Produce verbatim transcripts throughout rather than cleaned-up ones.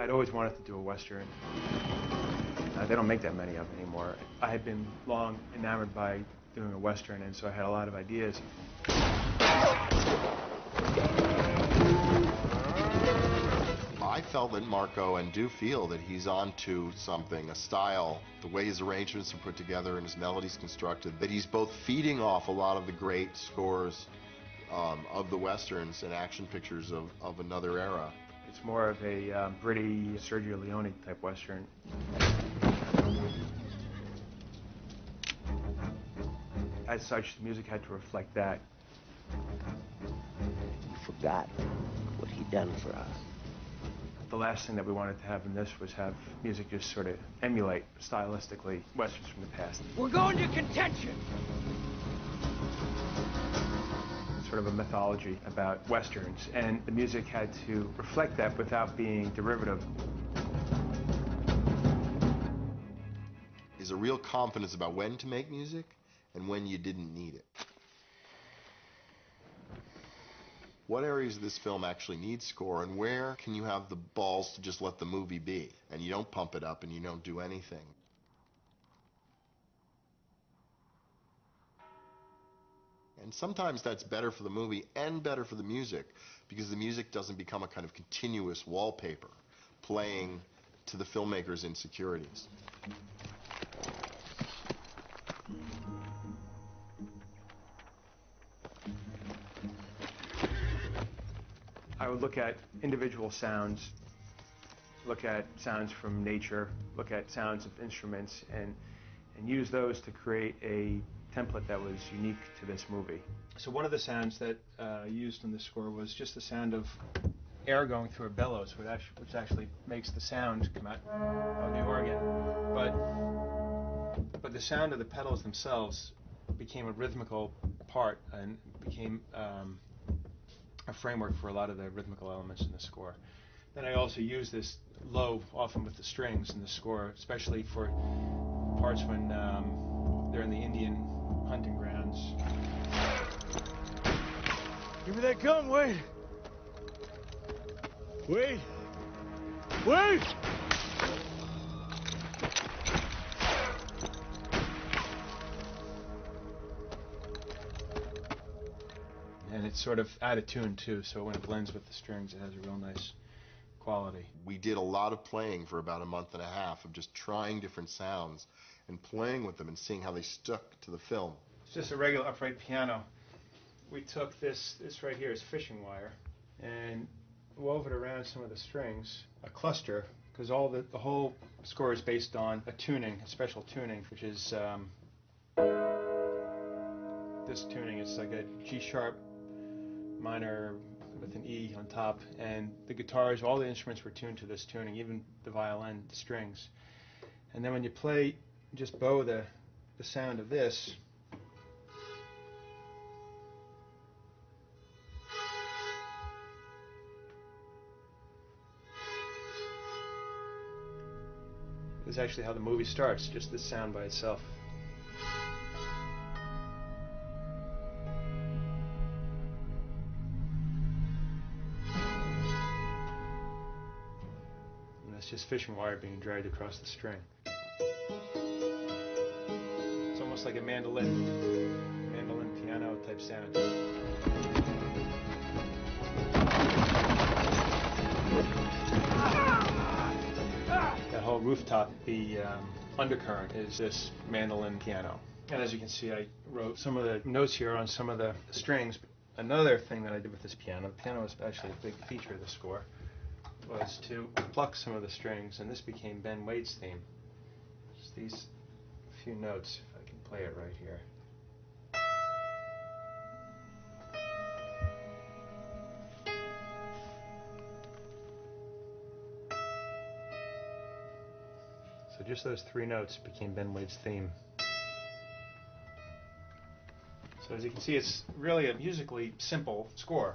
I'd always wanted to do a Western. Uh, they don't make that many of anymore. I had been long enamored by doing a Western, and so I had a lot of ideas. I felt that Marco, and do feel that he's onto something, a style, the way his arrangements are put together and his melodies constructed, that he's both feeding off a lot of the great scores um, of the Westerns and action pictures of, of another era. It's more of a uh, gritty Sergio Leone type Western. As such, the music had to reflect that. You forgot what he'd done for us. The last thing that we wanted to have in this was have music just sort of emulate stylistically Westerns from the past. We're going to contention! Sort of a mythology about Westerns, and the music had to reflect that without being derivative. There's a real confidence about when to make music and when you didn't need it. What areas of this film actually need score, and where can you have the balls to just let the movie be, and you don't pump it up and you don't do anything? And sometimes that's better for the movie and better for the music, because the music doesn't become a kind of continuous wallpaper playing to the filmmaker's insecurities. I would look at individual sounds, look at sounds from nature, look at sounds of instruments, and, and use those to create a template that was unique to this movie. So one of the sounds that uh, I used in the score was just the sound of air going through a bellows, which actually, which actually makes the sound come out of the organ. But, but the sound of the pedals themselves became a rhythmical part and became um, a framework for a lot of the rhythmical elements in the score. Then I also use this low often with the strings in the score, especially for parts when um, they're in the Indian hunting grounds. Give me that gun, Wade! Wade! Wade! And it's sort of out of tune too, so when it blends with the strings it has a real nice quality. We did a lot of playing for about a month and a half of just trying different sounds and playing with them and seeing how they stuck to the film. It's just a regular upright piano. We took this, this right here is fishing wire, and wove it around some of the strings, a cluster, because all the, the whole score is based on a tuning, a special tuning, which is um, this tuning. It's like a G sharp minor with an E on top, and the guitars, all the instruments were tuned to this tuning, even the violin, the strings. And then when you play, just bow the, the sound of this, is actually how the movie starts, just this sound by itself. And that's just fishing wire being dragged across the string. It's almost like a mandolin, mandolin piano type sound. That whole rooftop, the um, undercurrent is this mandolin piano. And as you can see, I wrote some of the notes here on some of the strings. Another thing that I did with this piano, the piano was actually a big feature of the score, was to pluck some of the strings, and this became Ben Wade's theme. Just these few notes, if I can play it right here. So just those three notes became Ben Wade's theme. So as you can see, it's really a musically simple score.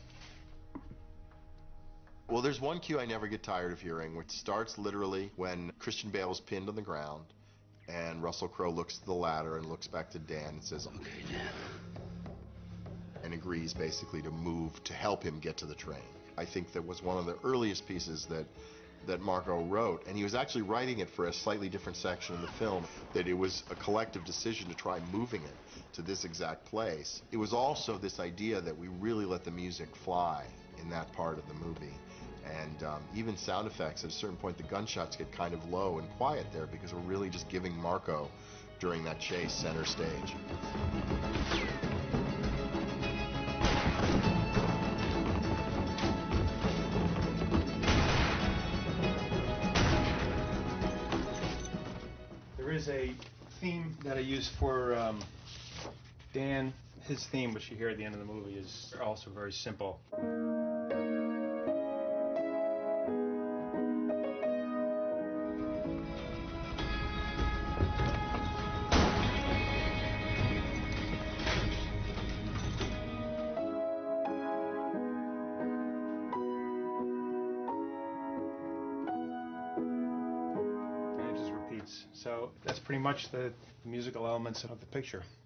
Well, there's one cue I never get tired of hearing, which starts literally when Christian Bale is pinned on the ground, and Russell Crowe looks to the ladder and looks back to Dan and says, "Okay, Dan," and agrees basically to move to help him get to the train. I think that was one of the earliest pieces that that Marco wrote, and he was actually writing it for a slightly different section in the film, that it was a collective decision to try moving it to this exact place. It was also this idea that we really let the music fly in that part of the movie. And um, even sound effects, at a certain point the gunshots get kind of low and quiet there because we're really just giving Marco, during that chase, center stage. There is a theme that I use for um, Dan. His theme, which you hear at the end of the movie, is also very simple. So that's pretty much the musical elements of the picture.